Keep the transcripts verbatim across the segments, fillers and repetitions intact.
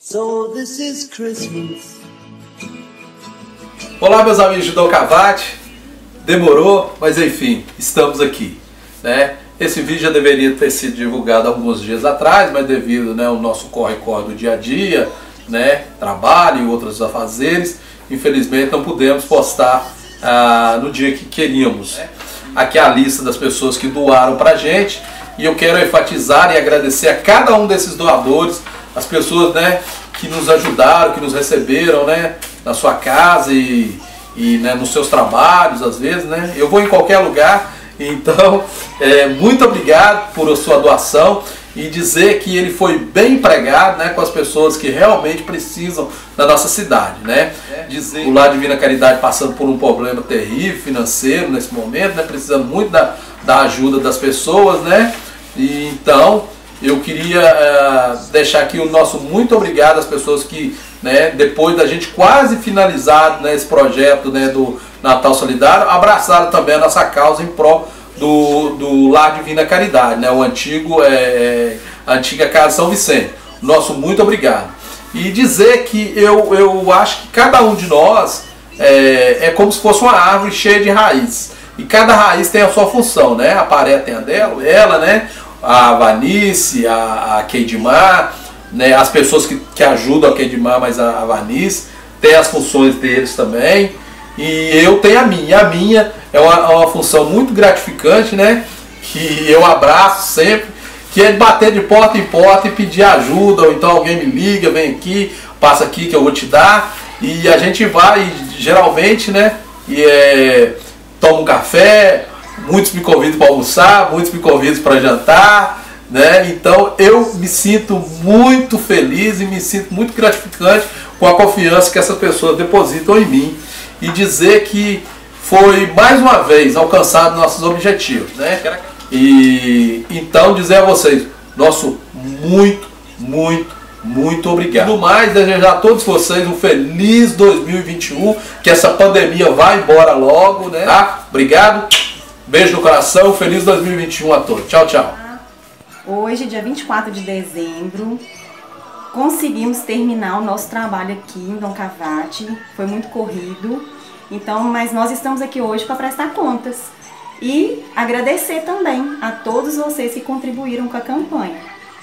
So this is Christmas. Olá, meus amigos de Dom Cavati. Demorou, mas enfim, estamos aqui, né? Esse vídeo já deveria ter sido divulgado alguns dias atrás, mas devido, né, ao nosso corre-corre do dia a dia, né, trabalho e outros afazeres, infelizmente não pudemos postar ah, no dia que queríamos. Aqui é a lista das pessoas que doaram pra gente e eu quero enfatizar e agradecer a cada um desses doadores, as pessoas, né, que nos ajudaram, que nos receberam, né, na sua casa e, e né, nos seus trabalhos, às vezes, né? Eu vou em qualquer lugar, então é, muito obrigado por a sua doação e dizer que ele foi bem empregado, né, com as pessoas que realmente precisam da nossa cidade, né? Dizer o Lar Divina Caridade passando por um problema terrível financeiro nesse momento, né, precisando muito da, da ajuda das pessoas, né? E então eu queria uh, deixar aqui o nosso muito obrigado às pessoas que, né, depois da gente quase finalizar, né, esse projeto, né, do Natal Solidário, abraçaram também a nossa causa em prol do, do Lar Divina Caridade, né, o antigo, é, a antiga Casa São Vicente. Nosso muito obrigado. E dizer que eu, eu acho que cada um de nós é, é como se fosse uma árvore cheia de raízes. E cada raiz tem a sua função, né? A Paré tem a dela, ela, né? A Vanice, a, a Keidmar, né, as pessoas que, que ajudam a Keidmar, mas a, a Vanice tem as funções deles também, e eu tenho a minha. A minha é uma, uma função muito gratificante, né, que eu abraço sempre, que é de bater de porta em porta e pedir ajuda, ou então alguém me liga, vem aqui, passa aqui que eu vou te dar, e a gente vai, geralmente, né, e é, toma um café. Muitos me convidam para almoçar, muitos me convidam para jantar, né? Então eu me sinto muito feliz e me sinto muito gratificante com a confiança que essas pessoas depositam em mim e dizer que foi mais uma vez alcançado nossos objetivos, né? E então dizer a vocês, nosso muito, muito, muito obrigado. No mais, desejar a todos vocês um feliz dois mil e vinte e um, que essa pandemia vá embora logo, né? Tá? Obrigado. Beijo no coração, feliz dois mil e vinte e um a todos. Tchau, tchau. Hoje, dia vinte e quatro de dezembro, conseguimos terminar o nosso trabalho aqui em Dom Cavati. Foi muito corrido, então, mas nós estamos aqui hoje para prestar contas. E agradecer também a todos vocês que contribuíram com a campanha.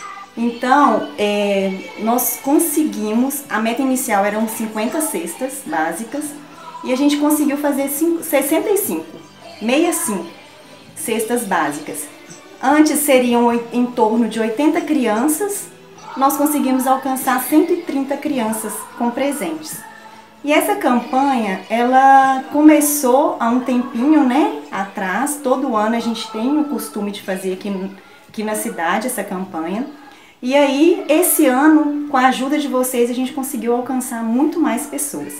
Então, é, nós conseguimos, a meta inicial eram cinquenta cestas básicas, e a gente conseguiu fazer sessenta e cinco. sessenta e cinco cestas básicas. Antes seriam em torno de oitenta crianças, nós conseguimos alcançar cento e trinta crianças com presentes. E essa campanha, ela começou há um tempinho, né, atrás. Todo ano a gente tem o costume de fazer aqui, aqui na cidade essa campanha. E aí, esse ano, com a ajuda de vocês, a gente conseguiu alcançar muito mais pessoas.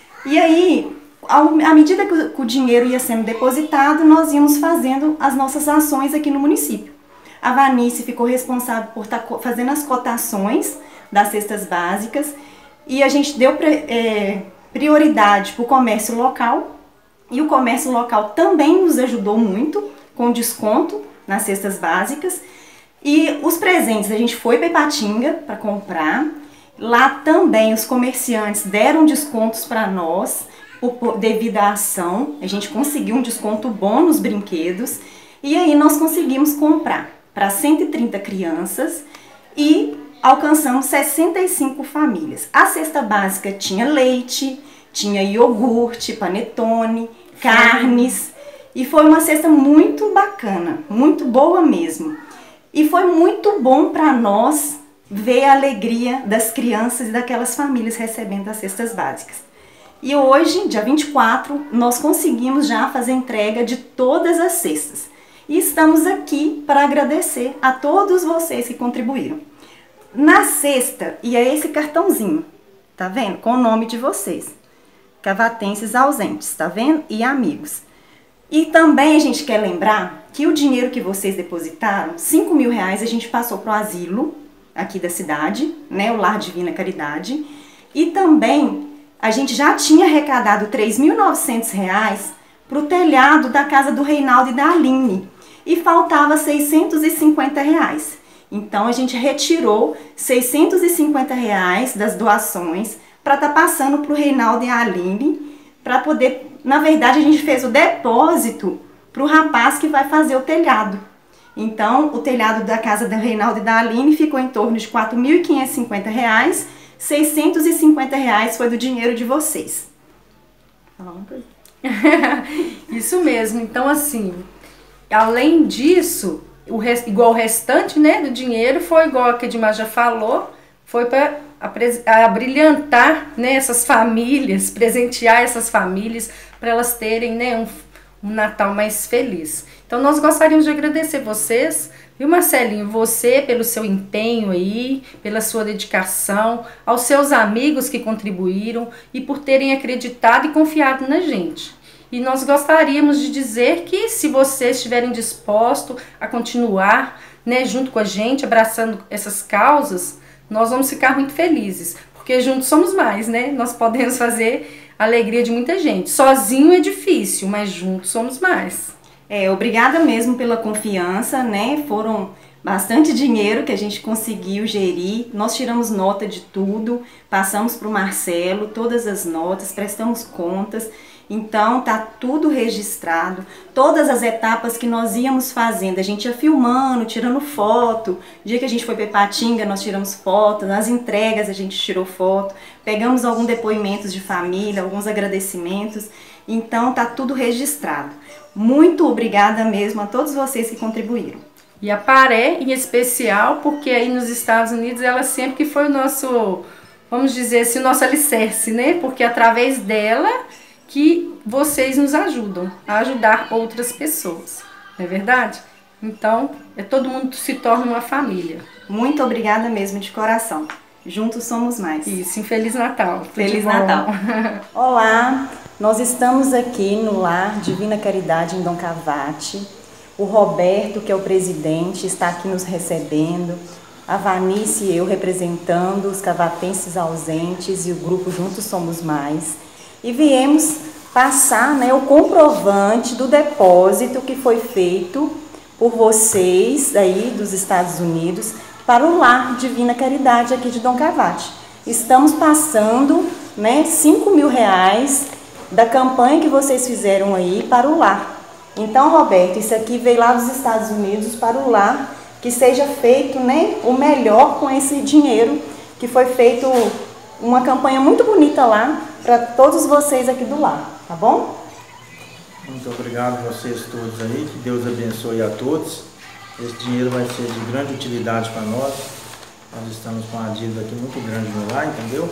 E aí, à medida que o dinheiro ia sendo depositado, nós íamos fazendo as nossas ações aqui no município. A Vanice ficou responsável por estar fazendo as cotações das cestas básicas e a gente deu é, prioridade para o comércio local, e o comércio local também nos ajudou muito com desconto nas cestas básicas. E os presentes, a gente foi para Ipatinga para comprar. Lá também os comerciantes deram descontos para nós, Por, devido à ação. A gente conseguiu um desconto bom nos brinquedos e aí nós conseguimos comprar para cento e trinta crianças e alcançamos sessenta e cinco famílias. A cesta básica tinha leite, tinha iogurte, panetone, carnes, e foi uma cesta muito bacana, muito boa mesmo. E foi muito bom para nós ver a alegria das crianças e daquelas famílias recebendo as cestas básicas. E hoje, dia vinte e quatro, nós conseguimos já fazer entrega de todas as cestas. E estamos aqui para agradecer a todos vocês que contribuíram. Na cesta ia esse cartãozinho, tá vendo? Com o nome de vocês. Cavatenses ausentes, tá vendo? E amigos. E também a gente quer lembrar que o dinheiro que vocês depositaram, cinco mil reais, a gente passou para o asilo aqui da cidade, né? O Lar Divina Caridade. E também a gente já tinha arrecadado três mil e novecentos reais para o telhado da casa do Reinaldo e da Aline. E faltava seiscentos e cinquenta reais. Então a gente retirou seiscentos e cinquenta reais das doações para estar tá passando para o Reinaldo e a Aline, para poder, na verdade a gente fez o depósito para o rapaz que vai fazer o telhado. Então o telhado da casa do Reinaldo e da Aline ficou em torno de quatro mil quinhentos e cinquenta reais, seiscentos e cinquenta reais foi do dinheiro de vocês. Fala uma coisa. Isso mesmo, então assim, além disso, o rest, igual o restante, né, do dinheiro foi igual a que a Edmar já falou, foi para abrilhantar, né, essas famílias, presentear essas famílias, para elas terem, né, um, um Natal mais feliz. Então nós gostaríamos de agradecer vocês, viu, Marcelinho, você pelo seu empenho aí, pela sua dedicação, aos seus amigos que contribuíram e por terem acreditado e confiado na gente. E nós gostaríamos de dizer que se vocês estiverem dispostos a continuar, né, junto com a gente, abraçando essas causas, nós vamos ficar muito felizes, porque juntos somos mais, né? Nós podemos fazer a alegria de muita gente. Sozinho é difícil, mas juntos somos mais. É, obrigada mesmo pela confiança, né? Foram bastante dinheiro que a gente conseguiu gerir. Nós tiramos nota de tudo, passamos para o Marcelo todas as notas, prestamos contas. Então tá tudo registrado, todas as etapas que nós íamos fazendo, a gente ia filmando, tirando foto. O dia que a gente foi para Ipatinga nós tiramos foto, nas entregas a gente tirou foto, pegamos alguns depoimentos de família, alguns agradecimentos. Então tá tudo registrado. Muito obrigada mesmo a todos vocês que contribuíram. E a Paré em especial, porque aí nos Estados Unidos ela sempre que foi o nosso, vamos dizer assim, o nosso alicerce, né? Porque através dela que vocês nos ajudam a ajudar outras pessoas, não é verdade? Então, é, todo mundo se torna uma família. Muito obrigada mesmo, de coração. Juntos somos mais. Isso, um Feliz Natal. Feliz Natal. Olá, nós estamos aqui no Lar Divina Caridade em Dom Cavate. O Roberto, que é o presidente, está aqui nos recebendo. A Vanice e eu representando os cavatenses ausentes e o grupo Juntos Somos Mais. E viemos passar, né, o comprovante do depósito que foi feito por vocês aí dos Estados Unidos para o Lar Divina Caridade aqui de Dom Cavate. Estamos passando, né, cinco mil reais da campanha que vocês fizeram aí para o lar. Então, Roberto, isso aqui veio lá dos Estados Unidos para o lar, que seja feito, né, o melhor com esse dinheiro, que foi feito uma campanha muito bonita lá para todos vocês aqui do lar, tá bom? Muito obrigado a vocês todos aí, que Deus abençoe a todos. Esse dinheiro vai ser de grande utilidade para nós. Nós estamos com uma dívida aqui muito grande no lar, entendeu?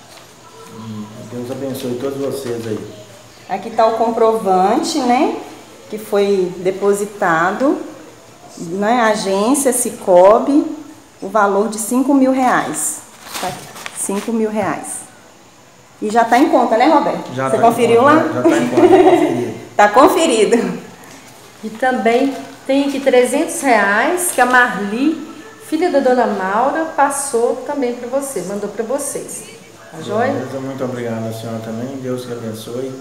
E Deus abençoe todos vocês aí. Aqui está o comprovante, né, que foi depositado na agência Cicobi, o valor de cinco mil reais. Tá aqui, cinco mil reais. E já está em conta, né, Roberto? Já Você tá conferiu conta, lá? Já está em conta, está conferido. Está conferido. E também tem aqui trezentos reais que a Marli, filha da dona Maura, passou também para você, mandou para vocês. Tá joia? Beleza, muito obrigado a senhora também, Deus que abençoe.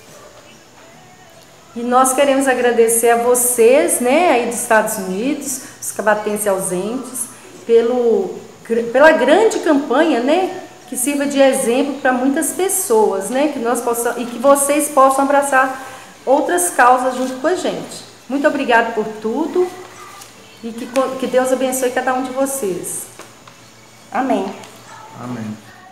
E nós queremos agradecer a vocês, né, aí dos Estados Unidos, os cavatenses ausentes, pelo, pela grande campanha, né, que sirva de exemplo para muitas pessoas, né, que nós possam, e que vocês possam abraçar outras causas junto com a gente. Muito obrigada por tudo e que, que Deus abençoe cada um de vocês. Amém. Amém.